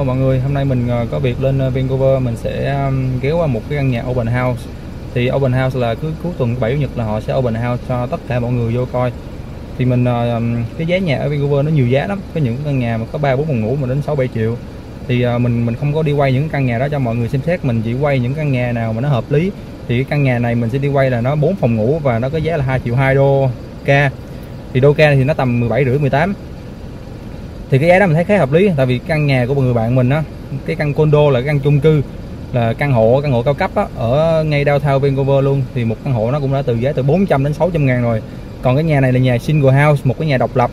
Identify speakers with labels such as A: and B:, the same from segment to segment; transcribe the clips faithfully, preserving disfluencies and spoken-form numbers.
A: Hello mọi người, hôm nay mình có việc lên Vancouver, mình sẽ ghé qua một cái căn nhà open house. Thì open house là cứ cuối tuần bảy chủ nhật là họ sẽ open house cho tất cả mọi người vô coi. Thì mình cái giá nhà ở Vancouver nó nhiều giá lắm, có những căn nhà mà có ba bốn phòng ngủ mà đến sáu bảy triệu. Thì mình mình không có đi quay những căn nhà đó cho mọi người xem xét, mình chỉ quay những căn nhà nào mà nó hợp lý. Thì cái căn nhà này mình sẽ đi quay là nó bốn phòng ngủ và nó có giá là hai triệu hai đô ca. Thì đô ca thì nó tầm mười bảy rưỡi mười tám. Thì cái giá đó mình thấy khá hợp lý, tại vì căn nhà của người bạn mình á, cái căn condo là cái căn chung cư, là căn hộ căn hộ cao cấp á, ở ngay downtown Vancouver luôn. Thì một căn hộ nó cũng đã từ giá từ bốn trăm đến sáu trăm ngàn rồi. Còn cái nhà này là nhà single house, một cái nhà độc lập.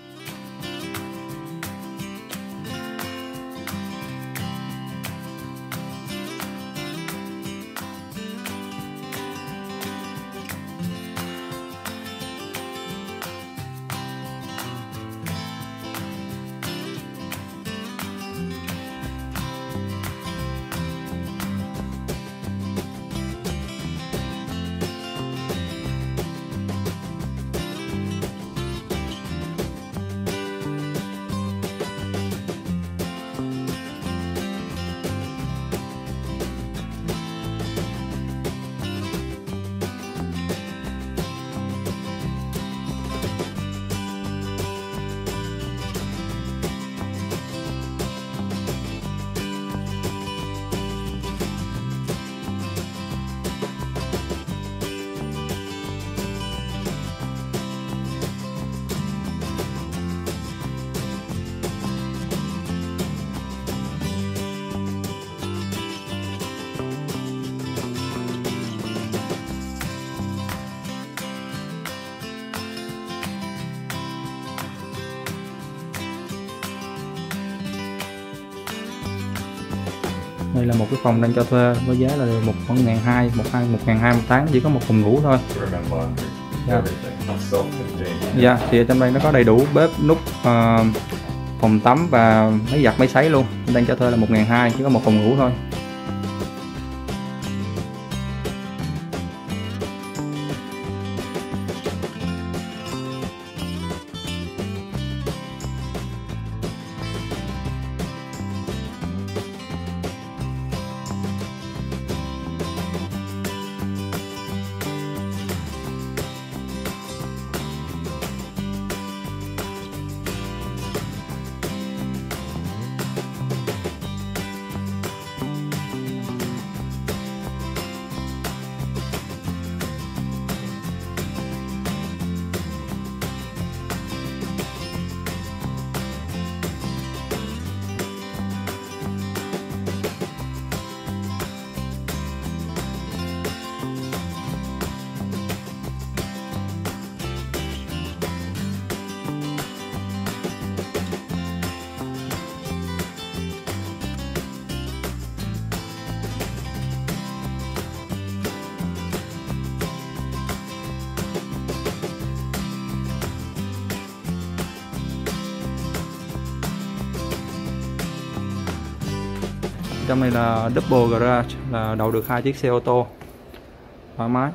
A: Đây là một cái phòng đang cho thuê với giá là một ngàn hai, một hai, một ngàn hai một tháng, chỉ có một phòng ngủ thôi. Dạ. Dạ, thì ở trong đây nó có đầy đủ bếp, nút, uh, phòng tắm và máy giặt, máy sấy luôn. Đang cho thuê là một ngàn hai, chỉ có một phòng ngủ thôi. Trong này là double garage, là đậu được hai chiếc xe ô tô thoải mái.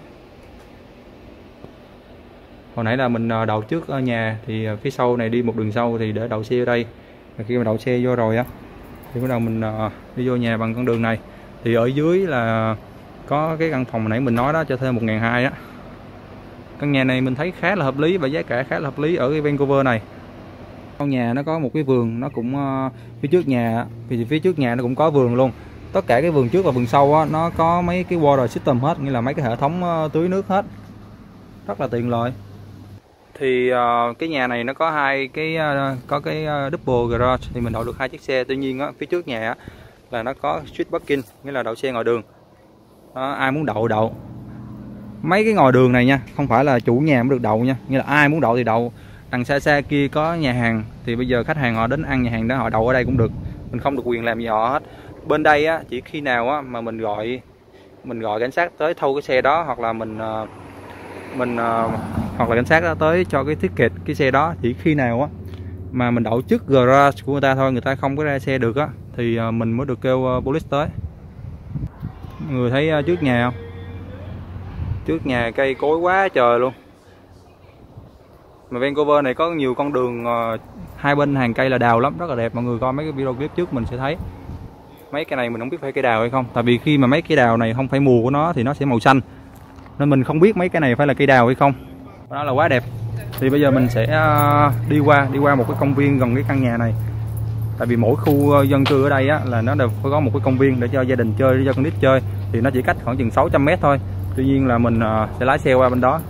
A: Hồi nãy là mình đậu trước ở nhà, thì phía sau này đi một đường sau thì để đậu xe ở đây. Và khi mà đậu xe vô rồi á thì bắt đầu mình đi vô nhà bằng con đường này. Thì ở dưới là có cái căn phòng nãy mình nói đó, cho thuê một ngàn hai á. Căn nhà này mình thấy khá là hợp lý và giá cả khá là hợp lý ở cái Vancouver này. Con nhà nó có một cái vườn, nó cũng uh, phía trước nhà thì phía trước nhà nó cũng có vườn luôn. Tất cả cái vườn trước và vườn sau á, nó có mấy cái water system hết, nghĩa là mấy cái hệ thống uh, tưới nước hết, rất là tiện lợi. Thì uh, cái nhà này nó có hai cái uh, có cái uh, double garage, thì mình đậu được hai chiếc xe. Tuy nhiên á, phía trước nhà á, là nó có street parking, nghĩa là đậu xe ngoài đường. Đó, ai muốn đậu đậu. Mấy cái ngoài đường này nha, không phải là chủ nhà mới được đậu nha, nghĩa là ai muốn đậu thì đậu. Đằng xa xa kia có nhà hàng, thì bây giờ khách hàng họ đến ăn nhà hàng đó, họ đậu ở đây cũng được, mình không được quyền làm gì họ hết. Bên đây á, chỉ khi nào á mà mình gọi mình gọi cảnh sát tới thâu cái xe đó, hoặc là mình mình hoặc là cảnh sát đó tới cho cái ticket cái xe đó, chỉ khi nào á mà mình đậu trước garage của người ta thôi, người ta không có ra xe được á, thì mình mới được kêu police tới. Mọi người thấy trước nhà không? Trước nhà cây cối quá trời luôn. Mà Vancouver này có nhiều con đường hai bên hàng cây là đào lắm, rất là đẹp. Mọi người coi mấy cái video clip trước mình sẽ thấy mấy cây này mình không biết phải cây đào hay không, tại vì khi mà mấy cây đào này không phải mùa của nó thì nó sẽ màu xanh, nên mình không biết mấy cái này phải là cây đào hay không. Đó là quá đẹp. Thì bây giờ mình sẽ đi qua đi qua một cái công viên gần cái căn nhà này. Tại vì mỗi khu dân cư ở đây á, là nó đều phải có một cái công viên để cho gia đình chơi, để cho con nít chơi. Thì nó chỉ cách khoảng chừng sáu trăm mét thôi. Tuy nhiên là mình sẽ lái xe qua bên đó.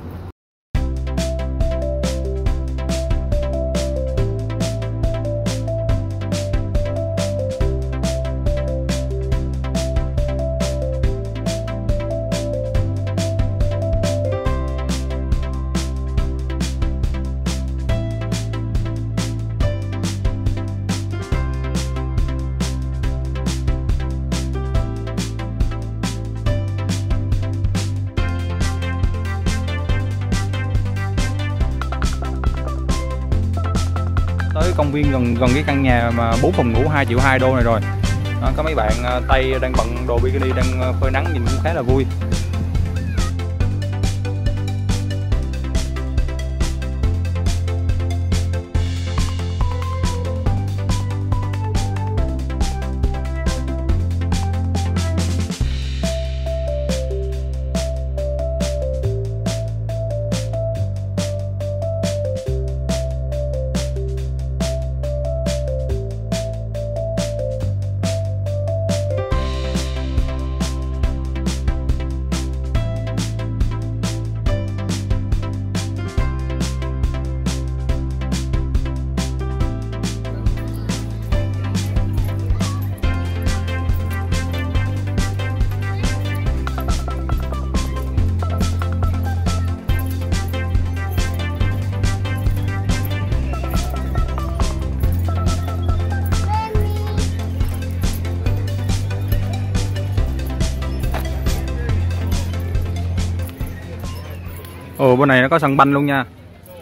A: Tới công viên gần gần cái căn nhà mà bốn phòng ngủ hai triệu hai đô này rồi. Đó, có mấy bạn Tây đang bận đồ bikini đang phơi nắng nhìn cũng khá là vui. Ồ, bên này nó có sân banh luôn nha.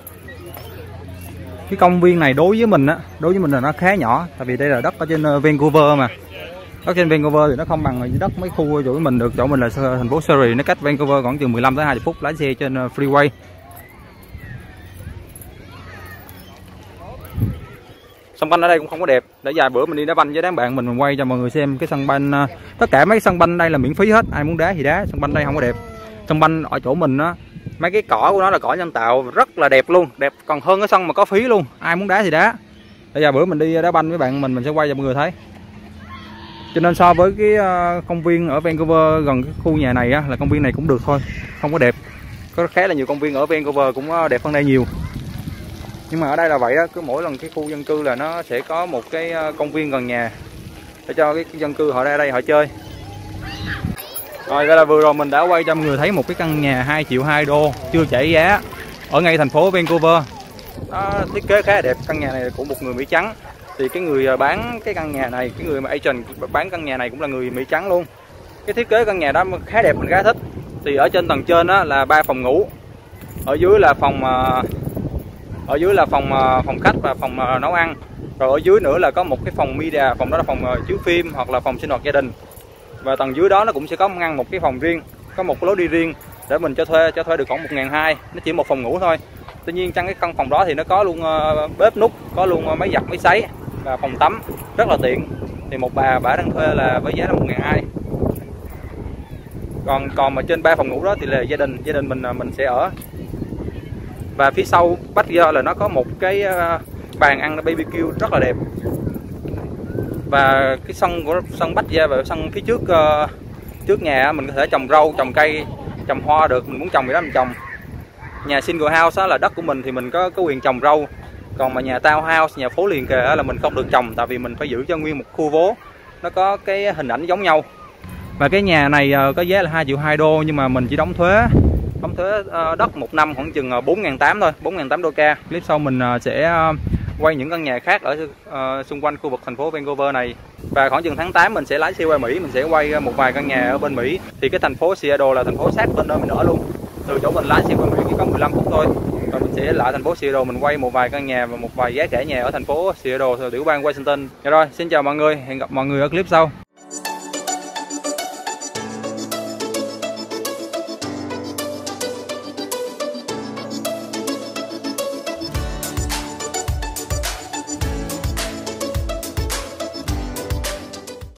A: Cái công viên này đối với mình á, đối với mình là nó khá nhỏ, tại vì đây là đất ở trên Vancouver mà. Đất trên Vancouver thì nó không bằng đất mấy khu chỗ mình được. Chỗ mình là thành phố Surrey, nó cách Vancouver khoảng chừng mười lăm tới hai mươi phút lái xe trên freeway. Sân banh ở đây cũng không có đẹp. Để vài bữa mình đi đá banh với đám bạn mình, mình quay cho mọi người xem cái sân banh. Tất cả mấy sân banh đây là miễn phí hết, ai muốn đá thì đá. Sân banh đây không có đẹp. Sân banh ở chỗ mình á, mấy cái cỏ của nó là cỏ nhân tạo, rất là đẹp luôn, đẹp còn hơn cái sân mà có phí luôn. Ai muốn đá thì đá. Bây giờ bữa mình đi đá banh với bạn mình mình sẽ quay cho mọi người thấy. Cho nên so với cái công viên ở Vancouver gần cái khu nhà này á, là công viên này cũng được thôi, không có đẹp. Có khá là nhiều công viên ở Vancouver cũng đẹp hơn đây nhiều. Nhưng mà ở đây là vậy á, cứ mỗi lần cái khu dân cư là nó sẽ có một cái công viên gần nhà để cho cái dân cư họ ra đây họ chơi. Rồi, đây là vừa rồi mình đã quay cho mọi người thấy một cái căn nhà hai triệu hai đô chưa chảy giá ở ngay thành phố Vancouver. Nó thiết kế khá là đẹp. Căn nhà này là của một người Mỹ trắng. Thì cái người bán cái căn nhà này, cái người mà agent bán căn nhà này cũng là người Mỹ trắng luôn. Cái thiết kế căn nhà đó khá đẹp, mình khá thích. Thì ở trên tầng trên đó là ba phòng ngủ, ở dưới là phòng ở dưới là phòng phòng khách và phòng nấu ăn. Rồi ở dưới nữa là có một cái phòng media, phòng đó là phòng chiếu phim hoặc là phòng sinh hoạt gia đình. Và tầng dưới đó nó cũng sẽ có ngăn một cái phòng riêng, có một cái lối đi riêng để mình cho thuê, cho thuê được khoảng một ngàn hai trăm. Nó chỉ một phòng ngủ thôi. Tuy nhiên trong cái căn phòng đó thì nó có luôn bếp núc, có luôn máy giặt, máy sấy và phòng tắm, rất là tiện. Thì một bà bà đang thuê là với giá là một ngàn hai trăm. Còn còn mà trên ba phòng ngủ đó thì là gia đình, gia đình mình mình sẽ ở. Và phía sau backyard là nó có một cái bàn ăn bê bê kiu rất là đẹp. Và cái sân của sân backyard và sân phía trước uh, trước nhà mình có thể trồng rau, trồng cây, trồng hoa được, mình muốn trồng gì đó mình trồng. Nhà single house đó là đất của mình thì mình có có quyền trồng rau. Còn mà nhà townhouse, nhà phố liền kề là mình không được trồng, tại vì mình phải giữ cho nguyên một khu phố nó có cái hình ảnh giống nhau. Và cái nhà này uh, có giá là hai triệu hai đô, nhưng mà mình chỉ đóng thuế đóng thuế uh, đất một năm khoảng chừng bốn ngàn tám thôi, bốn ngàn tám đô ca. Clip sau mình uh, sẽ uh, quay những căn nhà khác ở uh, xung quanh khu vực thành phố Vancouver này. Và khoảng chừng tháng tám mình sẽ lái xe qua Mỹ, mình sẽ quay một vài căn nhà ở bên Mỹ. Thì cái thành phố Seattle là thành phố sát bên nơi mình ở luôn. Từ chỗ mình lái xe qua Mỹ chỉ có mười lăm phút thôi. Và mình sẽ lại thành phố Seattle, mình quay một vài căn nhà và một vài giá cả nhà ở thành phố Seattle, tiểu bang Washington. Rồi, xin chào mọi người, hẹn gặp mọi người ở clip sau.